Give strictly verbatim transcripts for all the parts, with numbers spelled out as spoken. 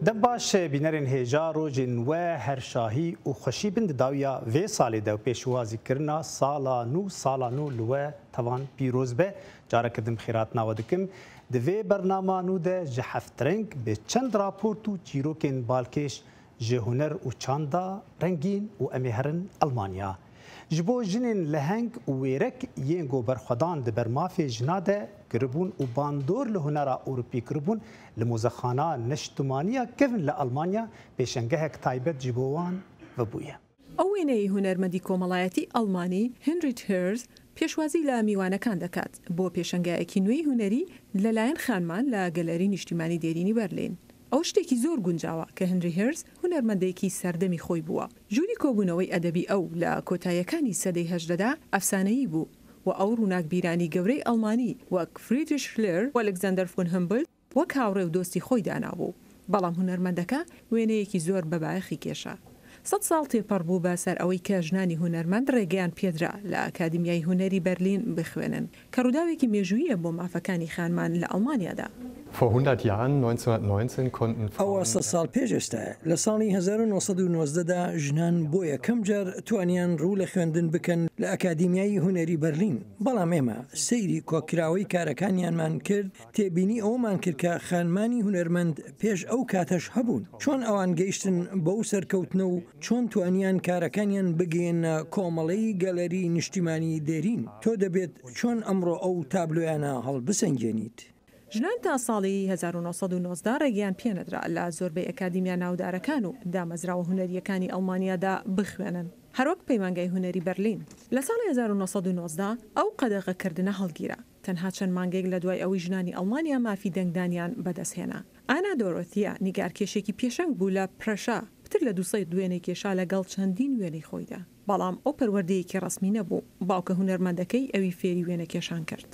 دم باش بینرین هجا روجن و هر شاهی و خوشی بند داویا و سالی دو پیشوازی کرنا سالا نو سالا نو لوه توان پیروز به جارا کدم خیرات نوادکم دوی برنامه نو ده جحفت رنگ به چند راپورت و چیروکن بالکش جهنر و چاندا رنگین و امهرن المانیا جبو جنین لهنگ و ویرک ینگو برخدان ده برمافی جناده کربون و باندور لهنرا اوروپی کربون لموزخانه نشتمانیا کفن لألمانیا پیشنگهک تایبت جبوان و بویه. ئەوێنەی هونەرمەندی کۆمەڵایەتی ئەڵمانی هێنریت هێرز پێشوازی لە میوانەکان دەکات بۆ پێشەنگایەکی نوێی هونەری لەلایەن خانمان لە گەلەری نیشتیمانی دێرینی بەرلین. ئەو شتێکی زۆر گونجاوە کە هێنری هێرز هونەرمەندێکی سەردەمی خۆی بووە. ژووری کۆبوونەوەی ئەدەبی ئەو لە کۆتاییەکانی سەدەی هەژدەدا ئەفسانەیی بوو و ئەو ڕووناکبیرانی گەورەی ئەڵمانی وەک فریدریش شلێر و ئەلێکزاندەر فۆن هەمبلت وەک هاوڕێ و دۆستی خۆی دانابوو. بەڵام هونەرمەندەکە وێنەیەکی زۆر بەبایەخی کێشە. سەد ساڵ تێپەڕ بوو بە سەر ئەوەی کە ژنانی هونەرمەند ڕێگەیان پێدرا لە ئەکادیمیای هونەری بەرلین بخوێنن کە ڕووداوێکی مێژوویە بۆ مافەکانی خانمان لە ئەڵمانیادا. Vor hundert Jahren, neunzehnhundertneunzehn, konnten ئەوە سەد ساڵ پێشێستە لە ساڵی هەزار و نۆسەد و نۆزدەدا ژنان بۆ یەکەم جار توانیان ڕوو لە خوێندن بکەن لە ئەکادیمیای هونەری بەرلین. بەڵام ئێمە سەیری کۆکراوەی کارەکانیانمان کرد تێبینی ئەومان کرد کە خانمانی هونەرمەند پێش ئەو کاتەش هەبوون. چۆن ئەوان گەیشتن بەو سەرکەوتنە و چۆن توانیان کارەکانیان بگەێنە کۆمەڵەی گەلەری نیشتیمانی دێرین. تۆ دەبێت چۆن ئەمڕۆ ئەو تابلۆیانە هەڵبسەنگێنیت. ژنان تا ساڵی هەزار و نۆسەد و نۆزدە ڕێگەیان پێنەدرا لە زۆربەی ئەکادیمیا ناودارەکان و دامەزراوە هونەریەکانی ئەڵمانیادا بخوێنن. هەروەک پەیمانگای هونەری بەرلین. لە ساڵی هەزار و نۆسەد و نۆزدە ئەو قەدەغەکردنە هەڵگیرە. تەنها چەند مانگێک لە دوای ئەوەی ژنانی ئەڵمانیا مافی دەنگدانیان بەدەستهێنا. ئانا دۆرۆتیە نیگارکێشێکی پێشەنگ بوو لە پرەشا پتر لە دووسەی دوێنەی کێشا لەگەڵ چەندین وێنەی خۆیدا. بەڵام ئەو پەروەردەیەکی ڕسمی نەبوو باوکە هونەرمەندەکەی ئەوی فێری وێنە کێشان کرد.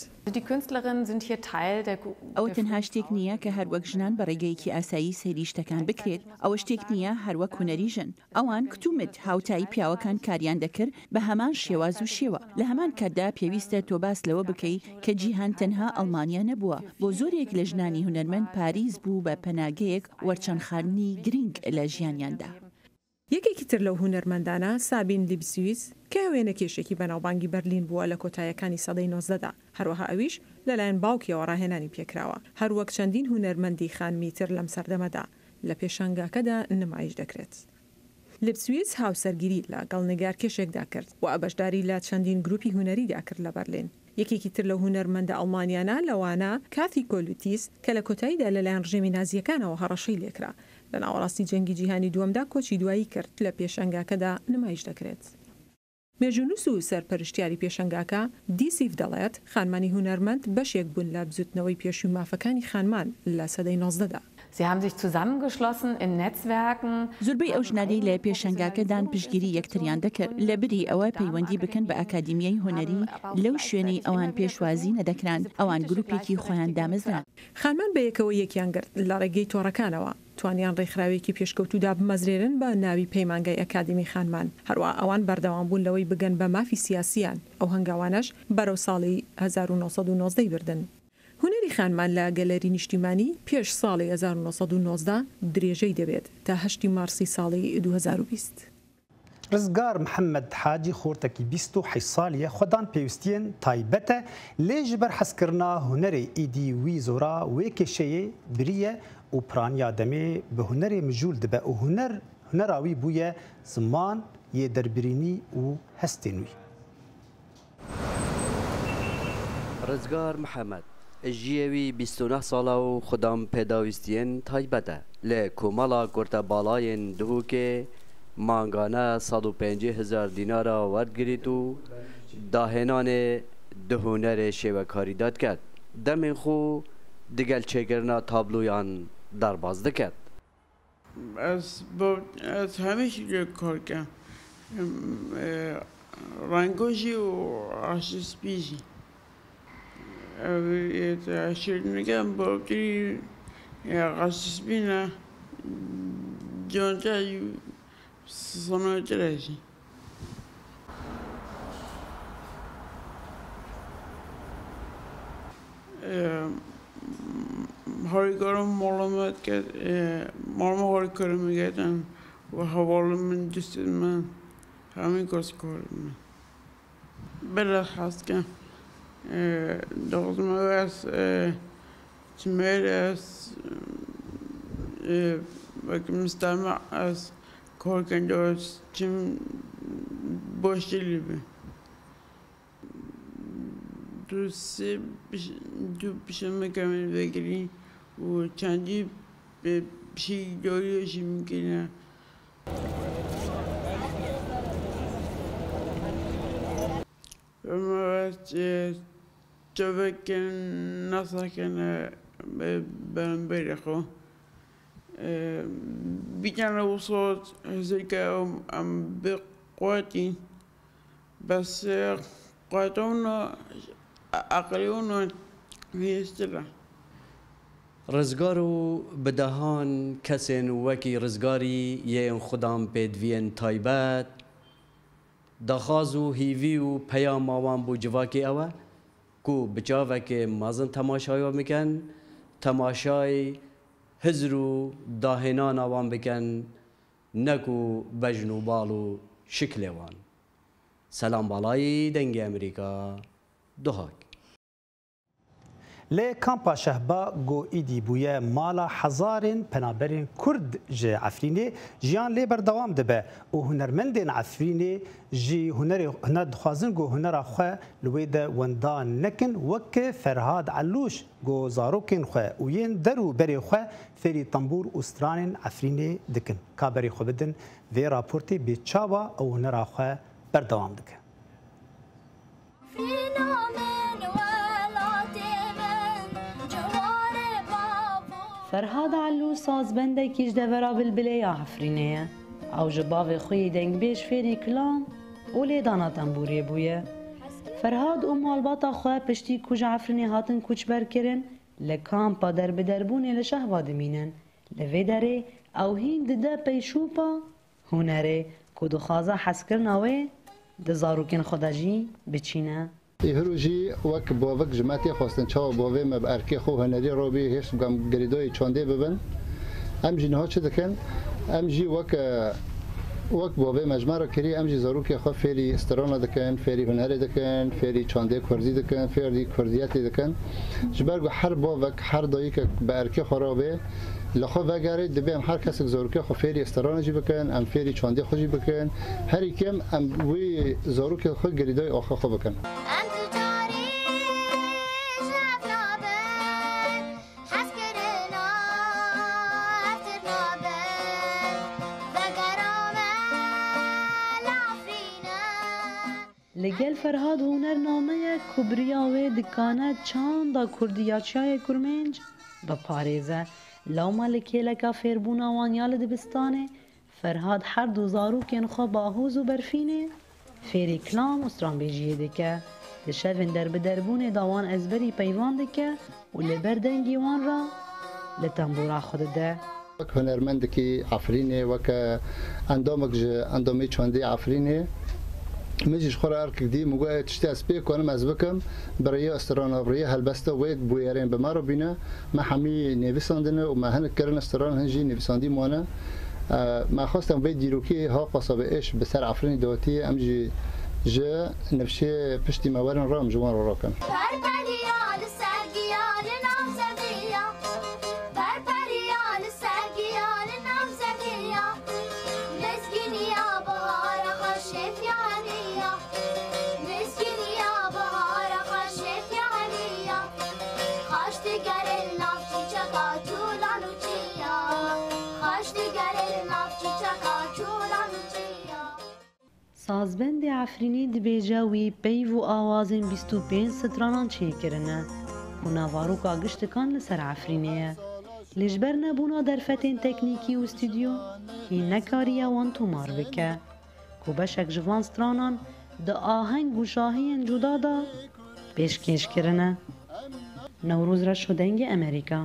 ئەوە تەنها شتێک نییە کە هەروەک ژنان بە ڕێگەیەکی ئاسایی سەیری شتەکان بکرێت ئەوە شتێک نییە هەروەک هونەری ژن ئەوان کتومت هاوتایی پیاوەکان کاریان دەکرد بە هەمان شێواز و شێوە لە هەمان کاتدا پێویستە تۆ باس لەوە بکەی کە جیهان تەنها ئەڵمانیا نەبووە بۆ زۆرێک لە ژنانی هونەرمەند پاریس بوو بە پەناگەیەک وەرچەند خاردنی گرنگ لە ژیانیاندا. یەکێکی تر لەو هونەرمەندانە سابین لیبسویس کە وێنە کێشێکی بەناوبانگی بەرلین بووە لە کۆتاییەکانی سەدەی نۆزدەدا هەروەها ئەویش لەلایەن باوکیەوە ڕاهێنانی پێکراوە هەروەک چەندین هونەرمەندی خانمی تر لەم سەردەمەدا لە پێشەنگاکەدا نمایش دەکرێت. لیبسویس هاوسەرگیری لەگەڵ نگارکێشێکدا کرد و ئەبەشداری لە چەندین گروپی هونەریدا کرد لە بەرلین. یەکێکی تر لە هونەرمەندە ئەڵمانیانە لەوانە کاتی کۆلوتیس کە لە کۆتاییدا لەلایەن ڕژێمی نازیەکانەوە هەڕەشەی لێکرا لە ناوەڕاستی جەنگی جیهانی دووەمدا کۆچی دوایی کرد لە پێشەنگاکەدا نمایش دەکرێت. مێژونووس و سەرپەرشتیاری پێشەنگاکە دیسیف دەڵێت خانمانی هونەرمەند بەشێک بوون لە بزوتنەوەی پێشووی مافەکانی خانمان لە سەدەی نۆزدەدا. Sie haben sich zusammengeschlossen in Netzwerken. زۆربەی ئەو ژنانی لە پێشەنگاکەدان پشتگیری یەکتریان دەکرد لە بری ئەوە پەیوەندی بکەن بە ئەکادیمیای هونەری لەو شوێنەی ئەوان پێشوازی نەدەکران ئەوان گروپێکی خۆیان دامەزران. خانمان بە یەکەوە یەکیان گرت لە ڕێگەی تۆڕەکانەوە توانیان ڕێکخراوێکی پێشکەوتوودا بمەزرێرن بە ناوی پەیمانگای ئەکادیمی خانمان هەروە ئەوان بەردەوام بوون لەوەی بگەن بە مافی سیاسیان ئەو هەنگاوانەش بەرەو ساڵی هەزار و نۆسەد و نۆزدە بردن. هونەری خانمان لە گەلەری نیشتیمانی پێش ساڵی هەزار و نۆسەد و نۆزدە درێژەی دەبێت تا هەشتی مارسی ساڵی دوو هەزار و بیست. ڕزگار محەممەد حاجی خۆرتەکی بیست و حەیش ساڵیە خۆدان پێویستیان تایبەتە لێ ji ber hezkirina hunerê êdî wî zora wê kêşeyê biriye û piraniya demê bi hunerê mijûl dibe û huner hunera wî bûye ziman yê derbirînî û hestên wî. Rızgar Muhammed جیه وی بیست و نه ساله و خودم پێداویستیên تایبەت e lê komala kurtebalayên dihûkê mangane sed û pêncî hezar dînara werdigirît û dahênanê di hunerê şêwekarî de diket. Demên xwe digel çêkirina tabloyan derbas diket. Ez ez hemîşî lê kar dikim. Rengojî û aşîspî jî. شیرینیگم باقی قصصبینه جانجای صنایع رشی هایگارم معلومات کرد معلومات هایی کار میگردن و حواله من دوست من همین کار کار من بله هست که داغم از تمیر از وقتی مستمع از کار کنده از چیم باشی لیبه دوستی دو پیشم کامل بگیری و چندی به پیشی داریشی میکنه و ما وقتی جوه کن نسخن برم بریخو بیتن وصلت هزار که ام بقوتي بس قوتونا عقليونا هيستلا رزگار و بدهان کسین وکی رزگاری یه خودم پیدوین تایبت دخواز و هیوی و پیام آوان بو جواکی اوه کو بچاوه که مازن تماشای میکن تماشای هزر و داهنان آوان بکن نکو بجن و بال و شکل وان سلام بالای دنگ امریکا دوهاک لی کامپا شهبا گو ایدی بویه مالا هزارین پنابرین کرد جی عفرینی جیان لی بردوام دبه و هنرمندین عفرینی جی هنر دخوازن گو هنر خواه لوی ده وندان نکن وک فرهاد علوش گو زاروکین خواه و ین درو بری خواه فری تنبور استرانین عفرینی دکن کابری خو بدن وی راپورتی بی چاوا او هنر خواه بردوام دکن فرهاد علو سازبنده کیش دورا بالبلیا عفرینه او جباو خوی دنگ بیش فیری کلام و لیدانا تنبوری بویه فرهاد و مالباتا خواه پشتی کج عفرینه هاتن کچ برکرن لکامپا در بدربونه لشهوا دمینن لوی داره او هین دده پیشوپا هنره کدو خوازه حس کرناوه دزاروکن خودجی بچینه هروجی وک باوک جماعتی خواستن چاو باوی مب ارکی خو هنری روبی هست گم گریدای چانده ببن ام جنها چه دکن ام جی وک وک باوی مجمع را کری ام جی زاروکی خو فری استران دکن فری هنری دکن فری چانده کرزی دکن فری کرزیاتی دکن جبرگو هر باوک هر دایی که به ارکی خرابه لخو وگره دبیم هر کس زاروکی خو فری استران جی بکن ام فری چانده خوشی بکن هر کم ام وی زاروکی خو گریدای آخه خو بکن لگل فرهاد هنر نامه کبریاوه دکانه چاندا کردیاچای کرمنج با پاریزه لاما لکیلکا فیربونا وانیال دبستانه فرهاد هر دو زاروکین خو باهوز و برفینه فیری کلام استران بیجیه دکه دشوین در بدربونه داوان ازبری پیوان دکه و لبردنگی وان را لتنبورا خود ده هنرمند که عفرینه و که اندامک اندامی چانده عفرینه مجیش خورا ارک دی مگوی تشتی اسپی کنم از بکم برای استران برای هلبسته وید بویرین به ما رو بینه ما همی نویساندنه و ما هنگ کرن استران هنجی نویساندی مانه ما خواستم وید دیروکی ها قصابه اش به سر عفرین دواتی امجی جا نفشه پشتی مورن رام جوان رو راکن سازبند عفرینی دبیجه وی پیو و آوازین بیست و پنج سترانان چه کرنه و نواروکا گشتکان لسر عفرینیه لجبر نبونا در فتین تکنیکی و استودیو هی نکاریا وان تومار بکه که بشک جوان سترانان ده آهنگ و شاهین جدا دا پیشکش کرنه نوروز را شدنگ امریکا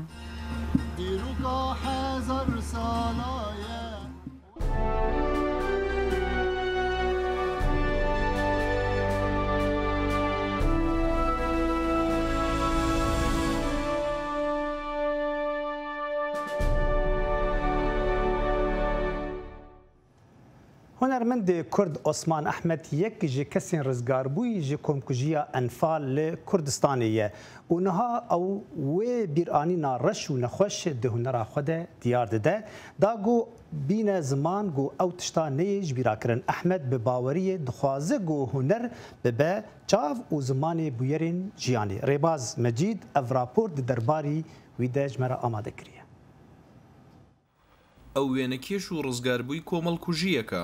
هنرمند کرد عثمان احمد یک جه کسین رزگار بوی جه کمکجیا انفال لکردستانیه و نها او و بیرانینا رش و نخوش ده هنرا خود دیار ده داگو بین زمان گو او تشتا نیج بیرا کرن احمد به باوری دخوازه گو هنر به چاو و زمان بویرین جیانی ریباز مجید او راپور ده درباری ویده جمره آماده کریه ئەو وێنەکێش و ڕزگاربووی کۆمەڵکوژیەکە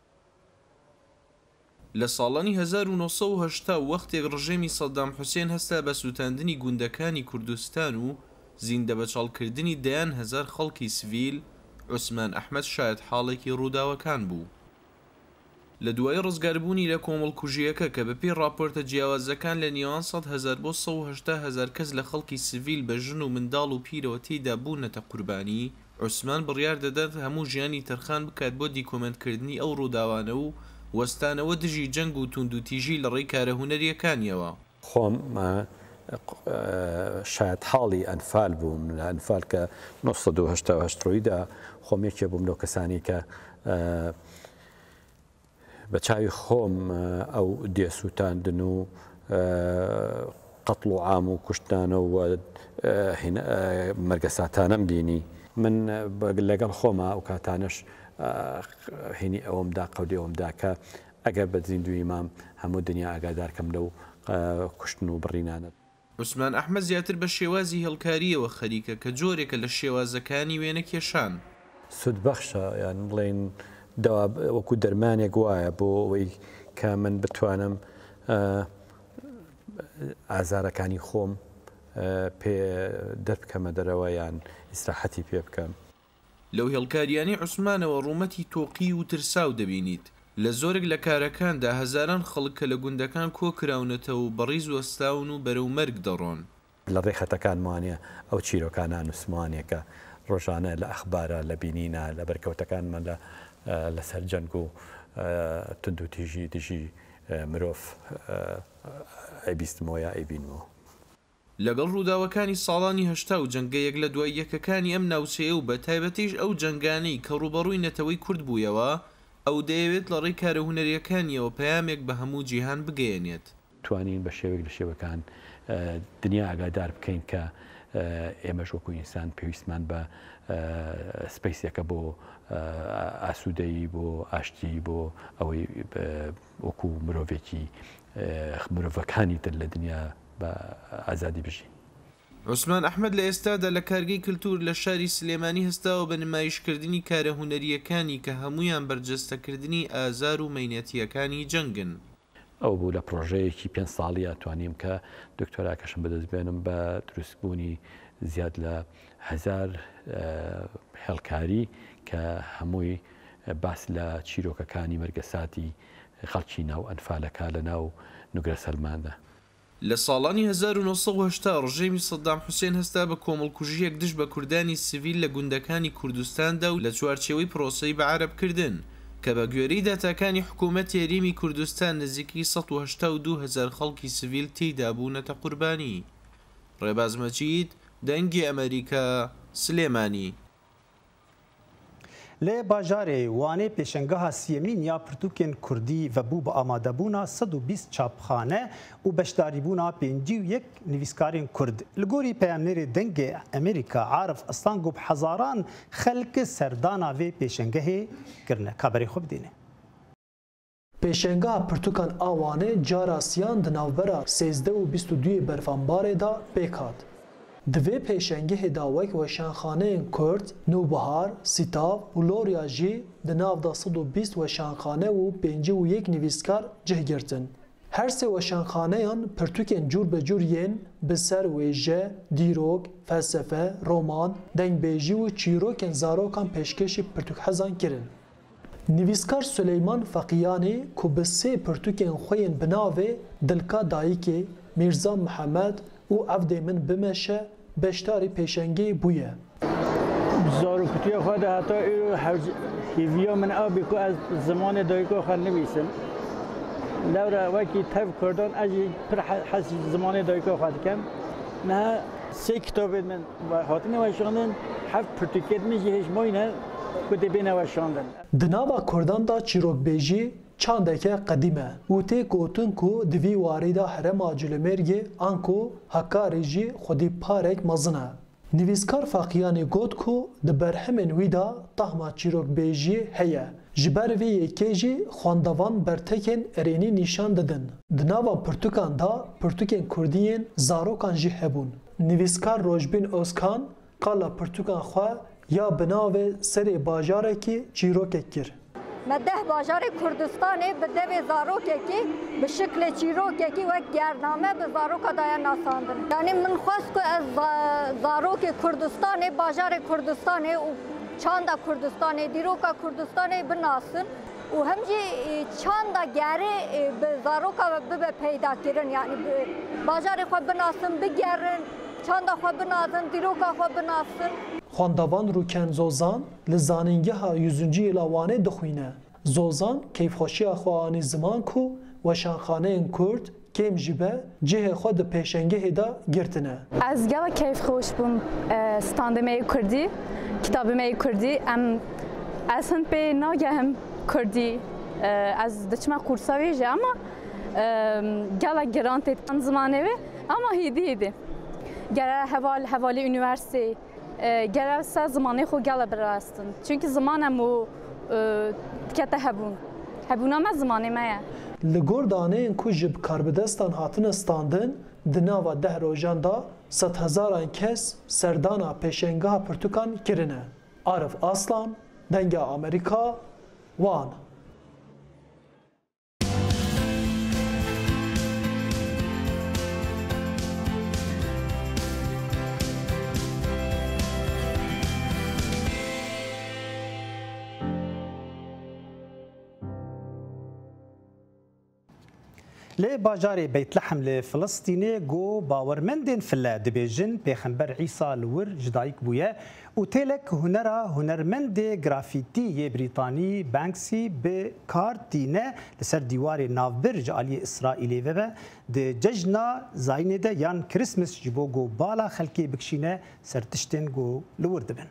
لە ساڵانی هەزار و نۆسەد و هەشتا وەختێک ڕژێمی سەدام حوسێن هەستا بە سووتاندنی گوندەکانی کوردستان و زیندە بەچاڵکردنی دەیان هەزار خەڵکی سڤیل عوسمان ئەحمەد شاید حاڵێکی ڕووداوەکان بوو لە دوای ڕزگاربوونی لە کۆمەڵکوژیەکە کە بەپێی راپۆرتە جیاوازەکان لە نێوان سەد هەزار بۆ سەد و هەشتا هەزار کەس لە خەڵکی سڤیل بە ژن و منداڵ و پیرەوە تێیدا بوونەتە قوربانی عوسمان بڕیار دەدات هەموو ژیانی تەرخان بکات بۆ دیکۆمنتکردنی ئەو ڕووداوانە و وەستانەوە دژی جەنگ و توند و تیژی لە ڕێی کارە هونەریەکانیەوە خۆم شاید حاڵی ئەنفال بووم لە ئەنفال کە نۆسەد و هەشتا و هەشتەوەیدا خۆم یەکێ بووم لەو کەسانی کە بە چاوی خۆم ئەو دێسووتاندن و قەتڵ و عام و کوشتانە و مەرگەساتانەم بینی من لەگەڵ خۆمە ئەو کاتانش هینی ئەوەمدا قەودی ئەوەمدا کە ئەگەر بە زیندوی مام هەموو دنیا ئاگادارکەم لەو کوشتن و بڕینانە عوسمان ئەحمەد زیاتر بە شێوازی هەڵکاریەوە خەریکە کە جۆرێکە لە شێوازەکانی وێنە کێشان سودبەخشە یان بڵێن وەکو دەرمانێک وایە بۆ ئەوەی کە من بتوانم ئازارەکانی خۆم پێ دەربکەمە دەرەوە یان ئیسراحەتی پێ بکەم لەو هێڵکاریانەی عوسمانەوە ڕوومەتی تۆقی و ترساو دەبینیت لە زۆرێک لە کارەکاندا هەزاران خەڵک کە لە گوندەکان کۆکراونەتەوە و بەڕیز وەستاون و بەرەو مەرگ دەڕۆن لە ڕێخەتەکانمانە ئەو چیرۆکانان وسمانێکە ڕۆژانە لە ئەخبارە لە بینینە لە بەرکەوتەکانمان لە لەسەر جەنگ و تند و تیژی دژی مرۆڤ ئەیبیستمەوە ئەیبینەوە لەگەڵ ڕووداوەکانی ساڵانی هەشتا و جەنگەیەک لە دوای یەکەکانی ئەم ناوچەیە و بە تایبەتیش ئەو جەنگانەی کە ڕوبەڕووی نەتەوەی کورد بوویەوە ئەو دەیەوێت لە ڕێی کارە هونەریەکانیەوە پەیامێک بە هەموو جیهان بگەیەنێت توانین بە شێوێک لە شێوەکان دنیا ئاگادار بکەین کە ئێمەش وەکو ئینسان پێویستمان بە سپەیسێکە بۆ ئاسوودەیی بۆ ئاشتی بۆ ئەوەی وەکو مرۆڤێکی مرۆڤەکانی تر لە دنیا بە ئازادی بژین عوسمان ئەحمەد لە ئێستادا لە کارگەی کللتور لە شاری سلێمانی هەستاوە بە نمایشکردنی کارە هونەریەکانی کە هەمویان بەرجەستەکردنی ئازار و مەینەتیەکانی جەنگن ئەو بوو لە پرۆژەیەکی پێنج ساڵیە توانیم کە دکتۆراکەشم بەدەستبێنم بە دروستبوونی زیاد لە هەزار هێڵکاری کە هەمووی باس لە چیرۆکەکانی مەرگەساتی خەڵکی ناو ئەنفالەکە لە ناو نوگرە سەلماندا لە ساڵانی هەزار و نۆسەد و هەشتا ڕژێمی سەدام حوسێن هەستا بە کۆمەڵکوژیەک دژ بە کوردانی سڤیل لە گوندەکانی کوردستاندا و لە چوارچێوەی پرۆسەی بە عەرەبکردن کە بە گوێرەی داتاکانی حکوومەت یاریمی کوردستان نزیکی سەد و هەشتا و دوو هەزار خەڵکی سڤیل تێیدا بوونەتە قوربانی ڕێباز مەجید دەنگی ئەمریکا سلێمانی لێ باژارێ وانێ پێشەنگەها سیەمین یا پرتوکên Kurdî vebû bi amadebûna sed û bîst çapxane û beşdarîbûna pêncî û yek nivîskarên Kurd. Li gorî peyamnêrê dengê Amerîka Arif Aslan got hezaran xelk serdana vê pêşengehê kirine. Kaberê xwe bidîne. Pêşengeha pirtûkan a Wanê cara siyan di navbera sêzdeh û bîst û duyê berfanbarê da pêk hat. Di vê pêşengehê da wek weşanxaneyên Kurd, Nûbihar, Sîtav û Lorya jî di nav da sed û bîst weşanxane û pêncî û yek nivîskar cih girtin. Her sê weşanxaneyan pirtûkên cûr bi cûr yên bi ser wêje, dîrok, felsefe, roman, dengbêjî û çîrokên zarokan pêşkêşî pirtûkhezan kirin. Nivîskar Süleyman Feqiyanê ku bi sê pirtûkên xwe yên bi navê Dilka Dayîkê, Mîrza Mihemed û evdê min bimeşe beşdarî pêşengeyê bûye. Zarokutiya xwe de heta îro hêviya min abî ku ez zimanê dayîka xwe nivîsim. Lewra wekî tev Kurdan ez jî pir hesî zimanê dayîka xwe dikim. Niha sê kitabên min hatine weşanin hev pirtûkên min jî hêjmayî ne ku dibîne we şandin. Di nava Kurdan da çîrokbêjî çandeke qedîme û tê gotin ku di vî warî da herema Cûlemêrgê an ku Hakkariê jî xwedî parek mezin e. Nivîskar Faqiyanî got ku di berhemên wî da tahma çîrokbêjiyê heye. Ji ber vê yekê jî xwendevan bertekên erênî nîşan didin. Di nava pirtûkan da pirtûkên Kurdî yên zarokan jî hebûn. Nivîskar Rojbîn Özkan qala pirtûkan xwe ya bi navê serê bajarekî çîrokek kir. Me deh bajarê Kurdistanê bi devê zarokekî bi şiklê çîrokekî wek gername bi zaroka daye nasandin. Yani min xwest ku ez zarokê Kurdistanê, bajarê Kurdistanê û çanda Kurdistanê, dîroka Kurdistanê binasin û hem jî çanda gerê bi zaroka bibe peydakirin. Yani bajarê xwe binasin, bigerin, çanda xwe binazin, dîroka xwe binasin. Xwendevan Rûken Zozan li zanîngeha yüzüncü yêla Wanê dixwîne. Zozan keyfxweşiya xwe anî ziman ku weşanxaneyên Kurd kêm jî be cihê xwe di pêşengehê da girtine. Ez gelek keyfxweş bûm standê me yê Kurdî, kitabê me yê Kurdî. Em ez hin pê nagehim Kurdî. Ez diçime kursa wê jî ama gelek giran tê zimanê wê ama hêdî hêdî. Gere heval hevalê üniversiteyê gere se zimanê xwe gele birastin. Çünkü ziman em û dikete hebûn. Hebûna me zimanê me ye. Li gor daneyên ku ji karbidestan hatine standin di nava deh rojan da sed hezaran kes serdana pêşengeha pirtûkan kirine. Arif Aslan, Dengê Amerîka, Wan. لê bajarê Beytlehem li Filistînê got bawermendên file dibêjin Pêxember Îsa li wir ji dayîk bûye û têlek hunera hunermendê grafîtî yê Brîtanî Banksy bi kar tîne li ser dîwarê navbir ji aliyê İsraîlê ve be di cejna Zayînê de yan Kirismas ji bo got bala xelkê bikişîne ser tiştên got li wir dibin.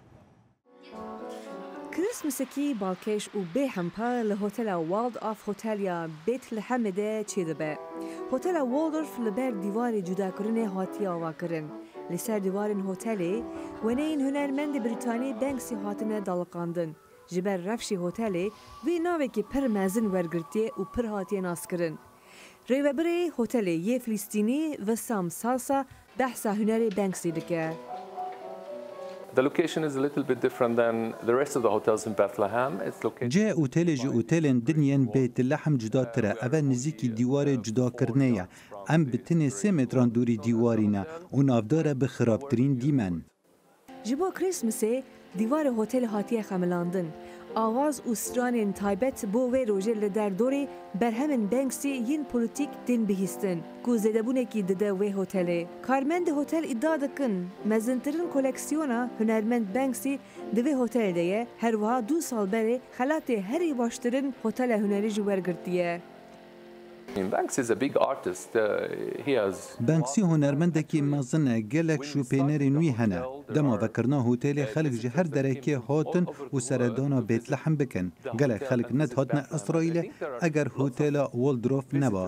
کریسمسکی بالکش و به همپا لهتل والد آف هتلیا بیتلحم ده چی دبه. هتل والدورف لبر دیوار جدا کرنه هاتی آوا کرن. لسر دیوارن هتلی و نین هنرمند بریتانی بانکسی هاتنه دالقاندن. جبر رفشی هتلی وی ناوی که پر مزن ورگرتی و پر هاتی ناس کرن. ریوبری هتلی یه فلسطینی و سام سالسا بحثا هنری بانکسی دکه. The location is a little bit different than the rest of the hotels in Bethlehem. It's located. جه اوتل جه اوتلن دنیان بیت لحم جدا تره. اول نزدیکی دیوار جدا کرنه. ام بتنی سه متران دوری دیوارینا و نافداره به خرابترین دیمن. جبو کریسمسه دیوار هتل هاتیه خملاندن. آواز و سرانین تایبت بو و روژه لدر دوری برهمن بانکسی ین پولیتیک دین بهیستن. کو زدبونه کی دده و هتله. کارمند هتل ادعا دکن مزنترین کلکسیونا هنرمند بانکسی دوی هتل دیه هر وها دو سال بره خلات هری باشترین هتل هنری جوار گرتیه. Banksy is a big artist. Uh, he has. بانکسی هنرمندکی مزنه گلک شوپینری نوی هنه. دما فکرنا هتل خلق جهر درکی هاتن و سردانا بیت لحم بکن. گلک خلق ند هاتن اسرائیل اگر هتل والدروف نبا.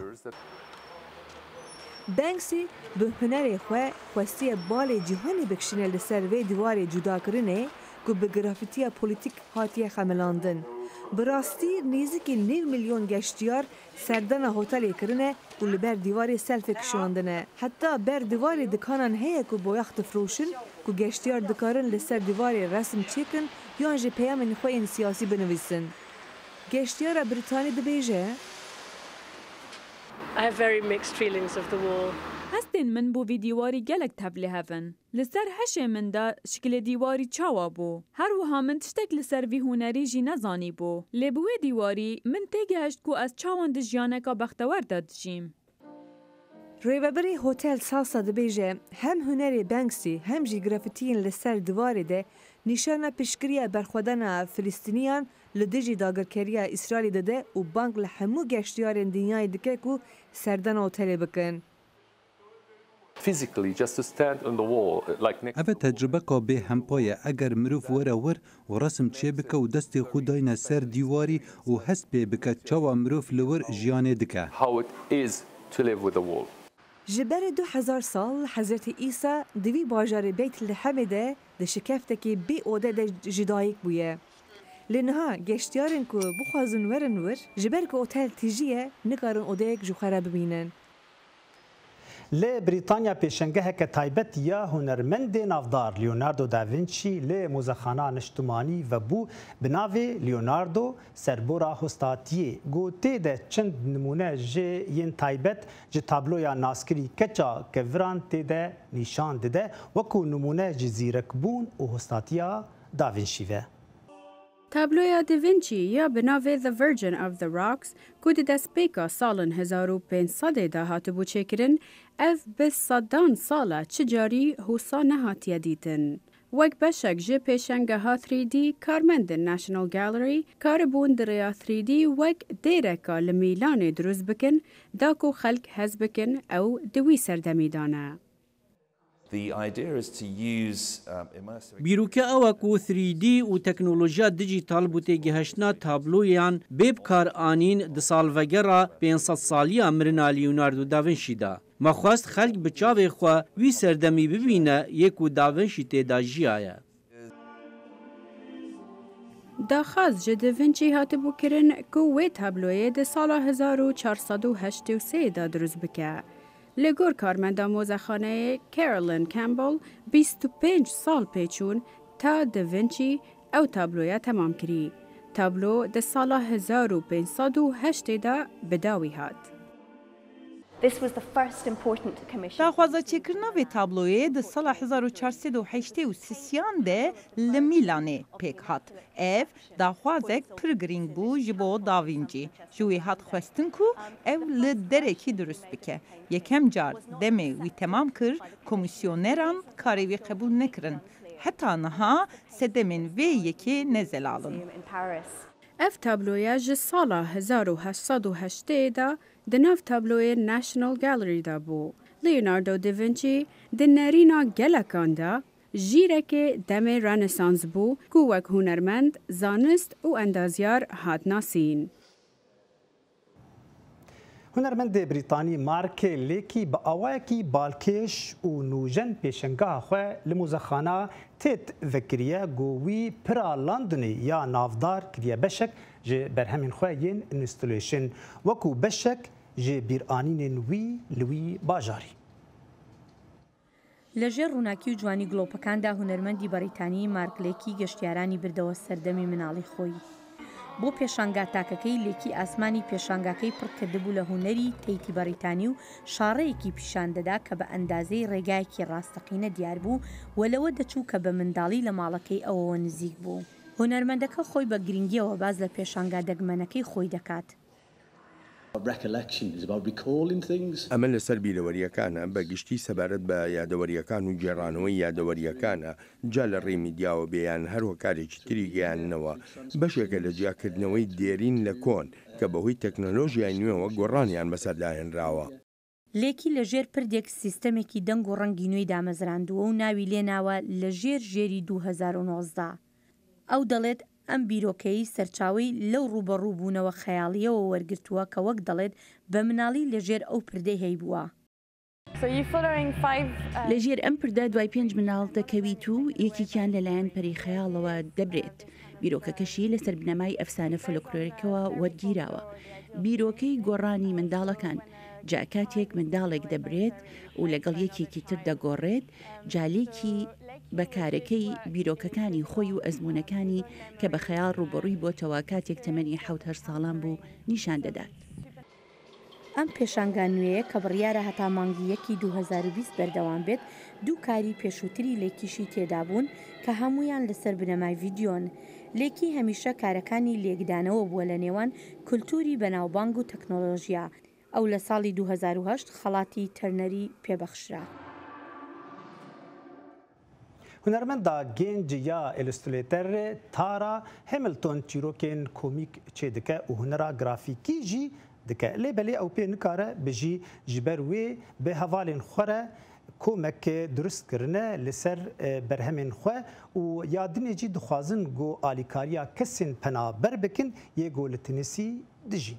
بانکسی به هنر خو خواستی بال جهانی بکشنه لسر و دیوار جدا کرنه که به گرافیتی پولیتیک هاتی خملاندن. براستی نزدیک نیم میلیون گشتیار سردان هتل کرنه و لبر دیوار سلف کشاندنه. حتی بر دیوار دکانان هیا که بایخت فروشن که گشتیار دکارن لسر دیوار رسم چیکن یا جه پیام خوین سیاسی بنویسن. گشتیار بریتانی دبیجه؟ I have very mixed feelings of the wall. هستین من بو وی دیواری گلک تبلی هفن. لسر هشه من دا شکل دیواری چاوا بو. هر وها من تشتک لسر وی هنری جی نزانی بو. لبوه دیواری من تگهشت کو از چاوان دجیانکا بختور داد جیم. ریوبری هتل سالسا دبیجه هم هنری بانکسی هم جی گرافیتین لسر دیواری ده نشانه پشکریه برخودن فلسطینیان لدیجی داگرکریه اسرائیل داده و بانک لحمو گشتیارن دنیای دکه کو سردن هتل بکن. physically just to stand on the wall like next. ئەە تەجربەکە بێ هەمپۆیە ئەگەر مرۆڤ وەرە وەر و ڕسم چێ بکە و دەستی خودداینە سەر دیواری و هەست پێ بکە چاوە مرۆڤ لەوەر ژیانێ دکە. How it is to live with the wall. ji ber du hezar sal Hezretî İsa di vî bajarê Beyt Lehemê de di şikeftekê bê ode de ji dayîk bûye. Lê niha geştyarên ku bixwazin werin wir ji ber ku otel tîjiye nikarin odeyek ji xwe re bibînin. Lê Brîtanya pêşengeheke taybet ya hunermendê navdar Leonardo da Vinci lê mozexana niştimanî vebû bi navê Leonardo serbora hostatiyê. Gotê de çend nimûne jê yên taybet ji tabloya naskirî keça keviran tê de nîşan dide wekû nimûne ji zîrekbûn û hostatiya Da Vinci ve. تابلویا دا وینچی یا بناوی The Virgin of the Rocks کو دی دستپیکا سالن هزار و پانصد دا هاتبو چکرن اف بس صدان سالا چجاری حوصا نهاتیه دیتن. وک بشک جه پیشنگه ها تری دی کارمند ناشنال گالری کاربون دریا تری دی وک دیرکا لمیلان دروز بکن داکو خلق هز بکن او دوی سردمیدانه. بیروکه اوکو تری دی و تکنولوژیا دیجیتال بوده گهشنا تابلویان بیب کار آنین د سالوگرا پانصد سالیا مرنا لیوناردو داوینشی دا. مخواست خلق بچاوی خوا وی سردمی ببینه یکو داوینشی تیدا جیایه. دا خاص جه داوینچی هاتبو کرن که وی تابلوی ده سال هزار و چهارصد و هشتاد و سه دا دروز بکه. لگور کارمندا موزخانه کارولین کامبل بیست و پنج سال پیچون تا داوینچی او تابلویا تمام کری. تابلو ده سال هزار و پانصد و هشتاد دا بداوی هات. داخوازا چکرنا و تابلوی ده سال هزار و چهارصد و هشتاد و سه ده لمیلانه پیک هات. اف داخوازک پرگرینگ بو جبو داوینچی. جوی هات خواستن کو او لدرکی درست بکه. یکم جار دمه وی تمام کر کمیسیونران کاری وی قبول نکرن. حتی نها سدمن وی یکی نزل آلن. اف تابلویا جه سال هزار و هشتصد و هشتاد دا دناف تابلوی ناشنال گالری دا بو. لیوناردو داوینچی دنرینا گلکان دا جیرک دم رنسانس بو گوک هنرمند زانست و اندازیار هات ناسین. هنرمند بریتانی مارک لیکی با آوایکی بالکش و نوجن پیشنگاه خو لموزخانه تیت وکریه گووی پرا لندنی یا نافدار کریه بشک جه برهمین خو ین انستلیشن وکو بشک جه بیرانین وی لوی باجاری. لەژێر ڕووناکی و جوانی گڵۆپەکاندا هونەرمەندی بەریتانی مارک لیکی گەشتیارانی بردەوە سەردەمی مناڵی خۆی. بۆ پێشانگا تاکەکەی لێکی ئاسمانی پێشانگاکەی پڕکردبوو لە هوەری تەیتی بەریتانی و شاڕەیەکی پیشان دەدا کە بە ئەندازەی ڕێگایەکی ڕاستەقینە دیار بوو و لەوە دەچوو کە بە منداڵی لە ماڵەکەی ئەوەوە نزیک بوو. هونەرمەندەکە خۆی بە گرنگیەوە باز لە پێشانگا دەگمەنەکەی خۆی دەکات. ئەمە لەسەر بیرەوەریەکانە بە گشتی سەبارەت بە یادەوەریەکان و گێڕانەوەی یادەوەریەکانە جا لە ڕێمی دیاوە بێیان هەروە کارێکی تری گەیاننەوە بەشێکە لە جیاکردنەوەی دێرین لە کۆن کە بەهۆی تەکنۆلۆژیای نوێەوە گۆڕانیان بەسەرداهێنراوە. لێکی لە ژێر پردێک سیستەمێکی دەنگ و ڕەنگی نوێی دامەزراندووە و ناوی لێناوە لە ژێر ژێری دوو هەزار و نۆزدە. ئەو دەڵێت ئەم بیرۆکەی سەرچاوی لەو ڕوبەڕووبوونەوە خەیاڵیەوە وەرگرتووە کە وەک دەڵێت بە مناڵی لەژێر ئەو پردەی هەیبووە. لەژێر ئەم پردە دوای پێنج مناڵ دەکەویت و یەکێکیان لەلایەن پەری خەیاڵەوە دەبرێت. بیرۆکەکەشی لەسەر بنەمای ئەفسانە فۆلکلۆریکەوە وەرگیراوە. بیرۆکەی گۆڕانی منداڵەکان جا کاتێک منداڵێک دەبرێت و لەگەڵ یەکێکی تر دەگۆڕێت جالێکی بەکارەکەی بیرۆکەکانی خۆی و ئەزمونونەکانی کە بە خەیاڵ ڕوبەڕووی بۆتەوە کاتێک تەمەنی حەوت هەر ساڵان بوو نیشان دەدات. ئەم پێشانگا نوێیە کە بڕیارە هەتا مانگی یەکی دوو هەزار و بیست بەردەوام بێت دوو کاری پێشووتری لێکیشی تێدا بوون کە هەمویان لەسەر بنەمای ڤیددیۆن. لێکی هەمیشە کارەکانی لێکدانەوە بووە لە نێوان کولتوری بەناوبانگ و تەکنۆلۆژیا. ئەو لە ساڵی دوو هەزار و هەشت خەڵاتی تەرنەری پێبەخشرا. هنرمندا گنج یا ئیلسترێتەر تارا هەمیلتۆن چیرۆکên کۆمیک چێ dike û hunera grafîkî jî dike. Lê belê ew pê nikare bijî ji ber wê bi hevalên xwe re کومک درست کرنه لسر برهمین خو و یادنی جی دخوازن گو آلیکاریا کسین پنا بر بکن یه گولتنسی دجی.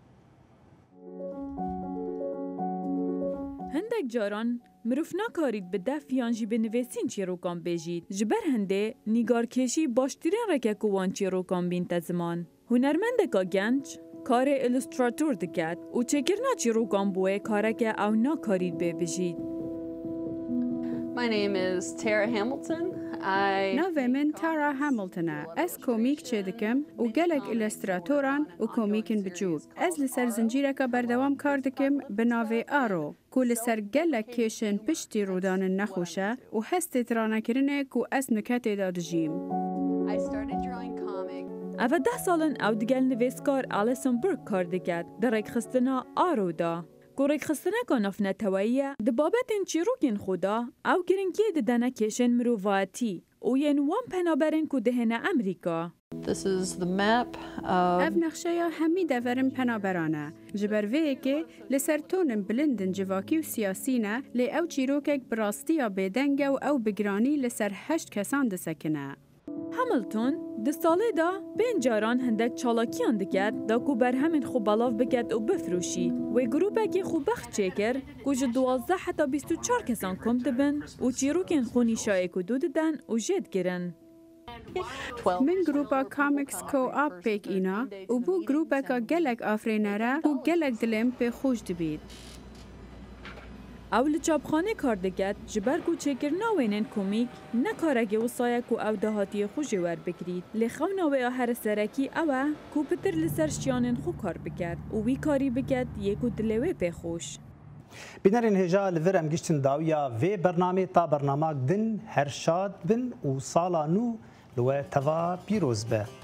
هندک جاران مروف نکارید به دفیان جی بنویسین چیروکان بیجید. جبر هنده نیگارکشی باشترین رکه وان چیروکان بین تزمان. هنرمندکا گنج کار ایلوستراتور دکد و چکرنا چیروکان بوه کاره که او نکارید به بجید. My name is Tara Hamilton. I ناوی من تارا هاملتونه. از کومیک چه دکم و گلک ایلوستراتوران و کومیکن بجوب. از لسر زنجیره که بردوام کار دکم به ناوی آرو. کو لسر گلک کشن پشتی رودان نخوشه و هست ترانه کرنه کو از نکات دادجیم. I started drawing comics. اوه ده سالن او دگل نویسکار آلیسون برگ کار دکد در یک خستنا آرو دا. گورک خستنه کنف نتواییه دبابت این چیروکین خدا او گرنگی ددنه کشن مروواتی و ین وان پنابرن که دهنه امریکا. This is the map of اف نقشه یا همی دورم پنابرانه. جبر وی که لسر تونم بلندن جواکی و سیاسی نه لی او چیروکک براستی یا بدنگه و او بگرانی لسر هشت کسان دسکنه. هاملتون ده ساله دا بین جاران هندک چالاکیان دکد دا کو بر همین خوب بلاف بکد و بفروشی و گروپه که خوب بخت چکر کج دوازده حتی بیست و چار کسان کم دبن و چیروکین خونی شای کدو ددن و جد گرن. من گروپا کامیکس کو آپ پیک اینا و بو گروپه که گلک آفرینره و گلک دلم پی خوش دبید. او لچابخانه کار دکد جبر کو چکر ناوینن کومیک نکارگه و سایه کو او دهاتی خوشی ور بکرید لخونا و هر سرکی اوه کو پتر لسر شیانن خو کار بکرد و وی کاری بکد یکو دلوه پی خوش. بینرین هجا لور ام گشتن داویا و برنامه تا برنامه دن هر شاد بن و سالا نو لو توا پیروز به.